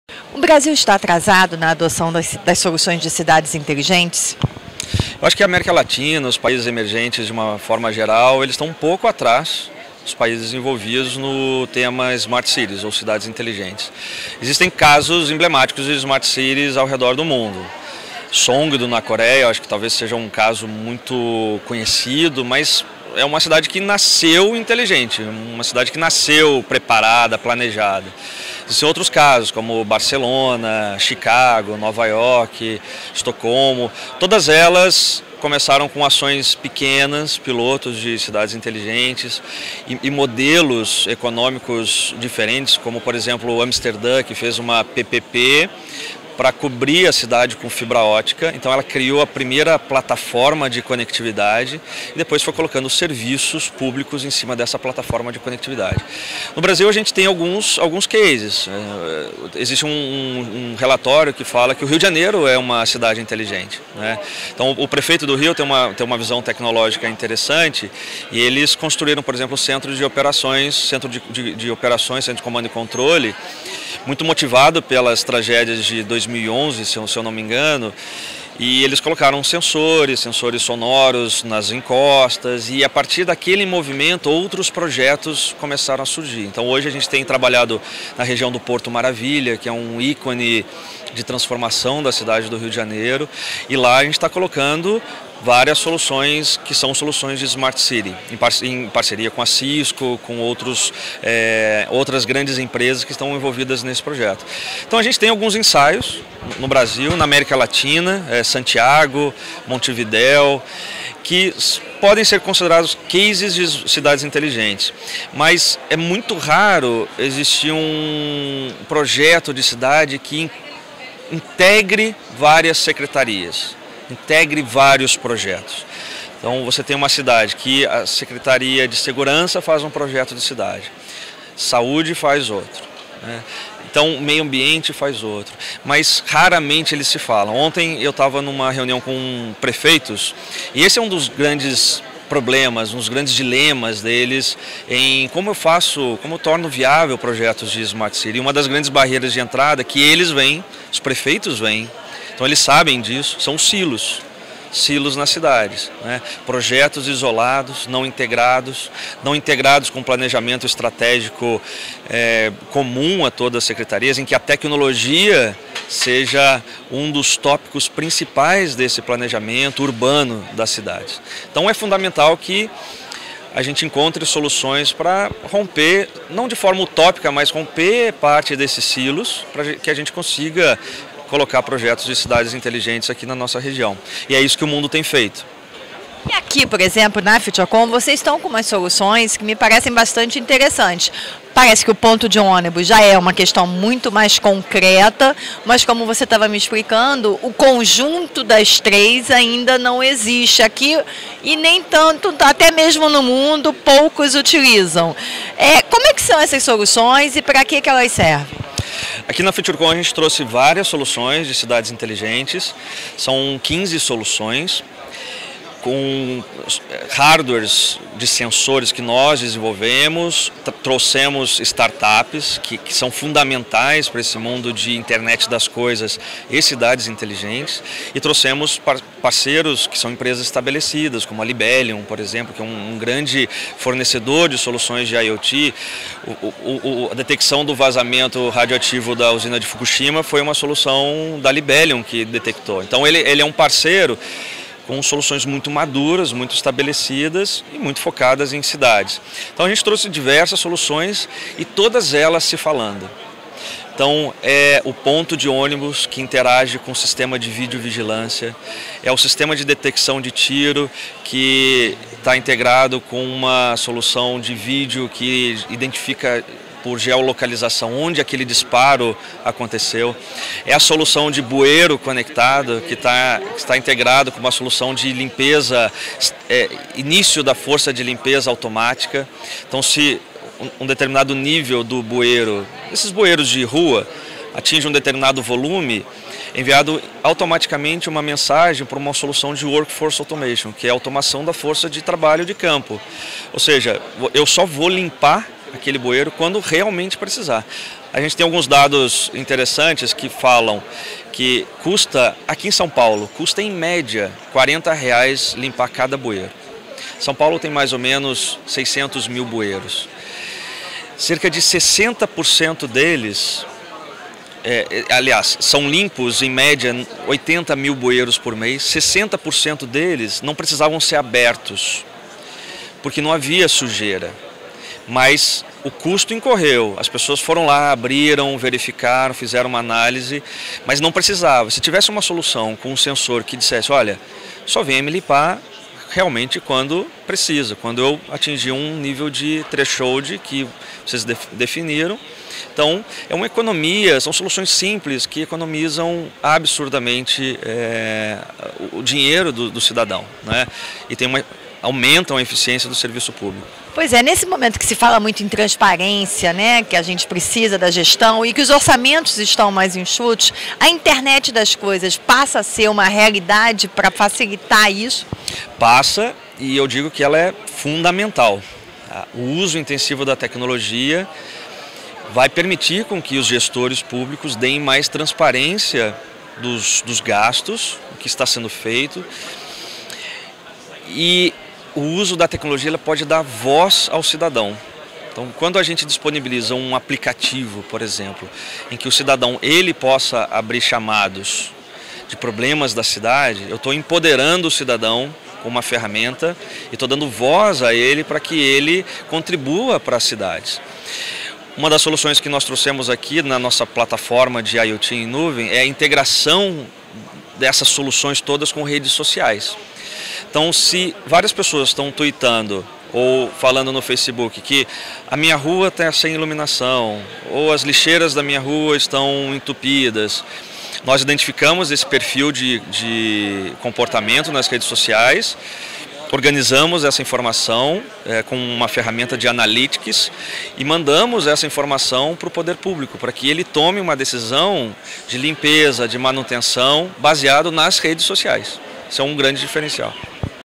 O Brasil está atrasado na adoção das soluções de cidades inteligentes? Eu acho que a América Latina, os países emergentes de uma forma geral, eles estão um pouco atrás dos países envolvidos no tema Smart Cities, ou cidades inteligentes. Existem casos emblemáticos de Smart Cities ao redor do mundo. Songdo, na Coreia, acho que talvez seja um caso muito conhecido, mas é uma cidade que nasceu inteligente, uma cidade que nasceu preparada, planejada. Existem outros casos, como Barcelona, Chicago, Nova York, Estocolmo. Todas elas começaram com ações pequenas, pilotos de cidades inteligentes e modelos econômicos diferentes, como, por exemplo, Amsterdã, que fez uma PPP para cobrir a cidade com fibra ótica. Então ela criou a primeira plataforma de conectividade e depois foi colocando serviços públicos em cima dessa plataforma de conectividade. No Brasil a gente tem alguns cases. Existe um relatório que fala que o Rio de Janeiro é uma cidade inteligente, né? Então o prefeito do Rio tem uma visão tecnológica interessante e eles construíram, por exemplo, centro de operações, centro de comando e controle, muito motivado pelas tragédias de 2011, se eu não me engano, e eles colocaram sensores sonoros nas encostas e a partir daquele movimento outros projetos começaram a surgir. Então hoje a gente tem trabalhado na região do Porto Maravilha, que é um ícone de transformação da cidade do Rio de Janeiro, e lá a gente está colocando várias soluções que são soluções de Smart City, em parceria com a Cisco, com outras grandes empresas que estão envolvidas nesse projeto. Então a gente tem alguns ensaios no Brasil, na América Latina, Santiago, Montevidéu, que podem ser considerados cases de cidades inteligentes, mas é muito raro existir um projeto de cidade que integre várias secretarias, integre vários projetos. Então você tem uma cidade que a Secretaria de Segurança faz um projeto de cidade, Saúde faz outro, né? Então Meio Ambiente faz outro, mas raramente eles se falam. Ontem eu estava numa reunião com prefeitos e esse é um dos grandes problemas, um dos grandes dilemas deles em como eu torno viável projetos de Smart City. E uma das grandes barreiras de entrada que eles veem, os prefeitos veem, então eles sabem disso, são silos nas cidades, né? Projetos isolados, não integrados com planejamento estratégico comum a todas as secretarias, em que a tecnologia seja um dos tópicos principais desse planejamento urbano das cidades. Então é fundamental que a gente encontre soluções para romper, não de forma utópica, mas romper parte desses silos, para que a gente consiga colocar projetos de cidades inteligentes aqui na nossa região. E é isso que o mundo tem feito. E aqui, por exemplo, na Fitocom, vocês estão com umas soluções que me parecem bastante interessantes. Parece que o ponto de ônibus já é uma questão muito mais concreta, mas como você estava me explicando, o conjunto das três ainda não existe aqui e nem tanto, até mesmo no mundo, poucos utilizam. Como é que são essas soluções e para que elas servem? Aqui na FutureCon a gente trouxe várias soluções de cidades inteligentes, são 15 soluções, com hardwares de sensores que nós desenvolvemos, trouxemos startups que são fundamentais para esse mundo de internet das coisas e cidades inteligentes, e trouxemos parceiros que são empresas estabelecidas, como a Libelium, por exemplo, que é um grande fornecedor de soluções de IoT. A detecção do vazamento radioativo da usina de Fukushima foi uma solução da Libelium que detectou. Então ele é um parceiro com soluções muito maduras, muito estabelecidas e muito focadas em cidades. Então a gente trouxe diversas soluções e todas elas se falando. Então é o ponto de ônibus que interage com o sistema de videovigilância, é o sistema de detecção de tiro que está integrado com uma solução de vídeo que identifica por geolocalização onde aquele disparo aconteceu. É a solução de bueiro conectado que está integrado com uma solução de limpeza, início da força de limpeza automática. Então se um determinado nível do bueiro, esses bueiros de rua, atinge um determinado volume, é enviado automaticamente uma mensagem para uma solução de Workforce Automation, que é a automação da força de trabalho de campo. Ou seja, eu só vou limpar aquele bueiro quando realmente precisar. A gente tem alguns dados interessantes que falam que custa, aqui em São Paulo, custa em média R$40 limpar cada bueiro. São Paulo tem mais ou menos 600 mil bueiros. Cerca de 60% deles, aliás, são limpos em média 80 mil bueiros por mês. 60% deles não precisavam ser abertos, porque não havia sujeira. Mas o custo incorreu, as pessoas foram lá, abriram, verificaram, fizeram uma análise, mas não precisava. Se tivesse uma solução com um sensor que dissesse, olha, só venha me limpar realmente quando precisa, quando eu atingir um nível de threshold que vocês definiram. Então, é uma economia, são soluções simples que economizam absurdamente o dinheiro do cidadão, né? E aumentam a eficiência do serviço público. Pois é, nesse momento que se fala muito em transparência, né, que a gente precisa da gestão e que os orçamentos estão mais enxutos, a internet das coisas passa a ser uma realidade para facilitar isso? Passa, e eu digo que ela é fundamental. O uso intensivo da tecnologia vai permitir com que os gestores públicos deem mais transparência dos gastos, o que está sendo feito, e o uso da tecnologia ela pode dar voz ao cidadão. Então, quando a gente disponibiliza um aplicativo, por exemplo, em que o cidadão ele possa abrir chamados de problemas da cidade, eu estou empoderando o cidadão com uma ferramenta e estou dando voz a ele para que ele contribua para as cidades. Uma das soluções que nós trouxemos aqui na nossa plataforma de IoT em nuvem é a integração dessas soluções todas com redes sociais. Então, se várias pessoas estão tweetando ou falando no Facebook que a minha rua está sem iluminação ou as lixeiras da minha rua estão entupidas, nós identificamos esse perfil de comportamento nas redes sociais, organizamos essa informação com uma ferramenta de analytics e mandamos essa informação para o poder público, para que ele tome uma decisão de limpeza, de manutenção, baseado nas redes sociais. Isso é um grande diferencial.